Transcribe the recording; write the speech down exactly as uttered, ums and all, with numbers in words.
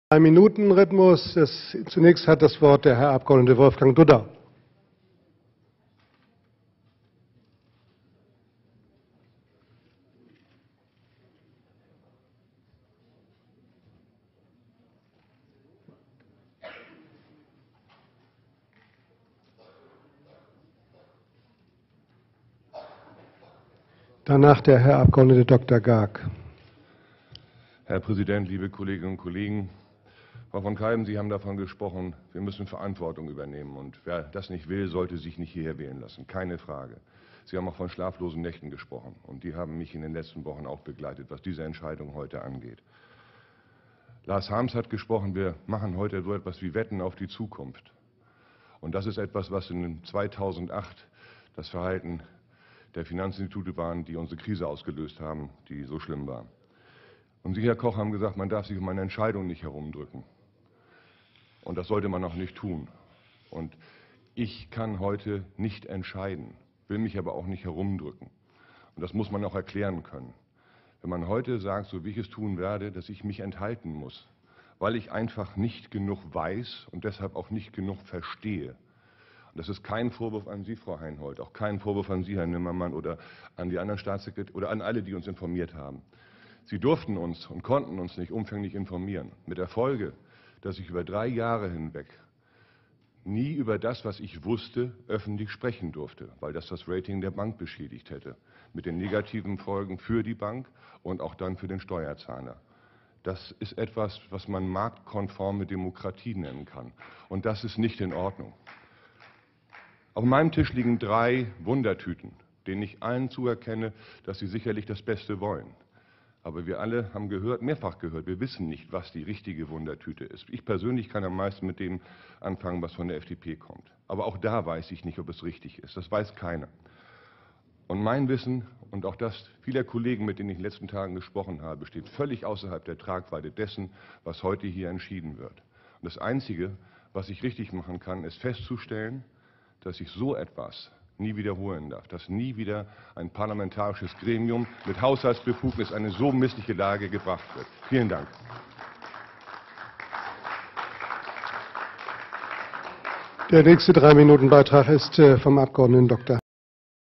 Drei-Minuten-Rhythmus. Zunächst hat das Wort der Herr Abgeordnete Wolfgang Dudda. Danach der Herr Abgeordnete Doktor Garg. Herr Präsident, liebe Kolleginnen und Kollegen! Frau von Keiben, Sie haben davon gesprochen, wir müssen Verantwortung übernehmen. Und wer das nicht will, sollte sich nicht hierher wählen lassen. Keine Frage. Sie haben auch von schlaflosen Nächten gesprochen. Und die haben mich in den letzten Wochen auch begleitet, was diese Entscheidung heute angeht. Lars Harms hat gesprochen, wir machen heute so etwas wie Wetten auf die Zukunft. Und das ist etwas, was in zweitausendacht das Verhalten der Finanzinstitute waren, die unsere Krise ausgelöst haben, die so schlimm war. Und Sie, Herr Koch, haben gesagt, man darf sich um eine Entscheidung nicht herumdrücken. Und das sollte man auch nicht tun. Und ich kann heute nicht entscheiden, will mich aber auch nicht herumdrücken. Und das muss man auch erklären können. Wenn man heute sagt, so wie ich es tun werde, dass ich mich enthalten muss, weil ich einfach nicht genug weiß und deshalb auch nicht genug verstehe. Und das ist kein Vorwurf an Sie, Frau Heinhold, auch kein Vorwurf an Sie, Herr Nimmermann, oder an die anderen Staatssekretäre oder an alle, die uns informiert haben. Sie durften uns und konnten uns nicht umfänglich informieren. Mit der Folge, dass ich über drei Jahre hinweg nie über das, was ich wusste, öffentlich sprechen durfte, weil das das Rating der Bank beschädigt hätte. Mit den negativen Folgen für die Bank und auch dann für den Steuerzahler. Das ist etwas, was man marktkonforme Demokratie nennen kann. Und das ist nicht in Ordnung. Auf meinem Tisch liegen drei Wundertüten, denen ich allen zuerkenne, dass sie sicherlich das Beste wollen. Aber wir alle haben gehört, mehrfach gehört, wir wissen nicht, was die richtige Wundertüte ist. Ich persönlich kann am meisten mit dem anfangen, was von der F D P kommt. Aber auch da weiß ich nicht, ob es richtig ist. Das weiß keiner. Und mein Wissen und auch das vieler Kollegen, mit denen ich in den letzten Tagen gesprochen habe, steht völlig außerhalb der Tragweite dessen, was heute hier entschieden wird. Und das Einzige, was ich richtig machen kann, ist festzustellen, dass ich so etwas nie wiederholen darf, dass nie wieder ein parlamentarisches Gremium mit Haushaltsbefugnis in eine so missliche Lage gebracht wird. Vielen Dank. Der nächste Drei-Minuten-Beitrag ist vom Abgeordneten Doktor